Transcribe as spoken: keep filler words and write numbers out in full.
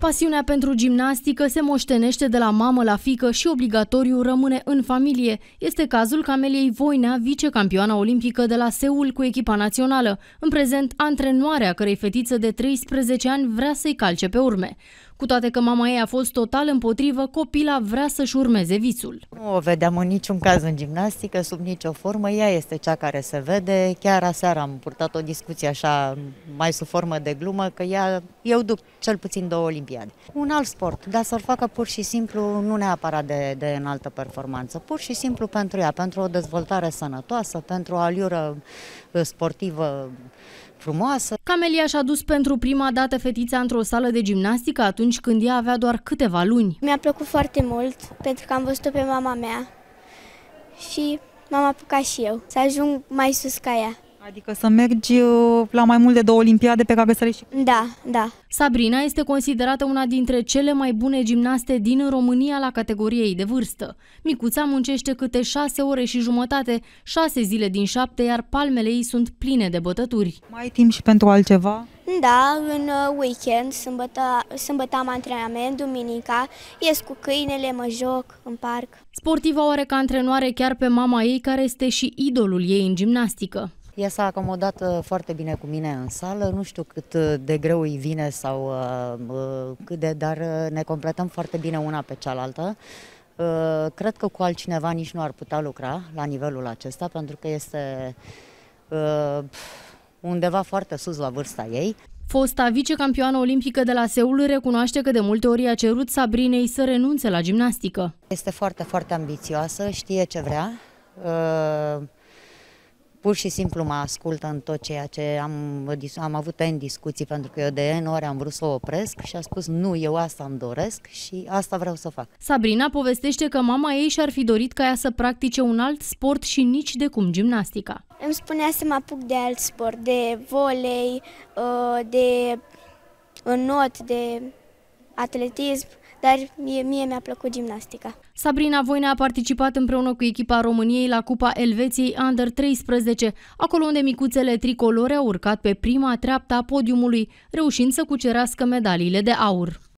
Pasiunea pentru gimnastică se moștenește de la mamă la fiică și obligatoriu rămâne în familie. Este cazul Cameliei Voinea, vicecampioana olimpică de la Seul cu echipa națională. În prezent, antrenoarea cărei fetiță de treisprezece ani vrea să-i calce pe urme. Cu toate că mama ei a fost total împotrivă, copila vrea să-și urmeze visul. Nu o vedeam în niciun caz în gimnastică, sub nicio formă. Ea este cea care se vede. Chiar aseară am purtat o discuție așa, mai sub formă de glumă, că ea, eu duc cel puțin două olimpiade. Un alt sport, dar să-l facă pur și simplu, nu neapărat de, de înaltă performanță, pur și simplu pentru ea, pentru o dezvoltare sănătoasă, pentru o aliură sportivă frumoasă. Camelia și-a dus pentru prima dată fetița într-o sală de gimnastică atunci când ea avea doar câteva luni. Mi-a plăcut foarte mult pentru că am văzut-o pe mama mea și m-am apucat și eu să ajung mai sus ca ea. Adică să mergi la mai mult de două olimpiade pe care să le știi. Da, da. Sabrina este considerată una dintre cele mai bune gimnaste din România la categoria ei de vârstă. Micuța muncește câte șase ore și jumătate, șase zile din șapte, iar palmele ei sunt pline de bătături. Mai ai timp și pentru altceva? Da, în weekend, sâmbătă, sâmbătă am antrenament, duminica, ies cu câinele, mă joc în parc. Sportiva o are ca antrenoare chiar pe mama ei, care este și idolul ei în gimnastică. Ea s-a acomodat foarte bine cu mine în sală, nu știu cât de greu îi vine sau uh, cât de, dar ne completăm foarte bine una pe cealaltă. Uh, cred că cu altcineva nici nu ar putea lucra la nivelul acesta, pentru că este uh, undeva foarte sus la vârsta ei. Fosta vicecampioană olimpică de la Seul recunoaște că de multe ori a cerut Sabrinei să renunțe la gimnastică. Este foarte, foarte ambițioasă, știe ce vrea. Uh, Pur și simplu mă ascultă în tot ceea ce am, am avut în discuții, pentru că eu de N ori am vrut să o opresc și a spus nu, eu asta îmi doresc și asta vreau să fac. Sabrina povestește că mama ei și-ar fi dorit ca ea să practice un alt sport și nici de cum gimnastica. Îmi spunea să mă apuc de alt sport, de volei, de înot, de atletism, dar mie, mie mi-a plăcut gimnastica. Sabrina Voinea a participat împreună cu echipa României la Cupa Elveției Under treisprezece, acolo unde micuțele tricolore au urcat pe prima treaptă a podiumului, reușind să cucerească medaliile de aur.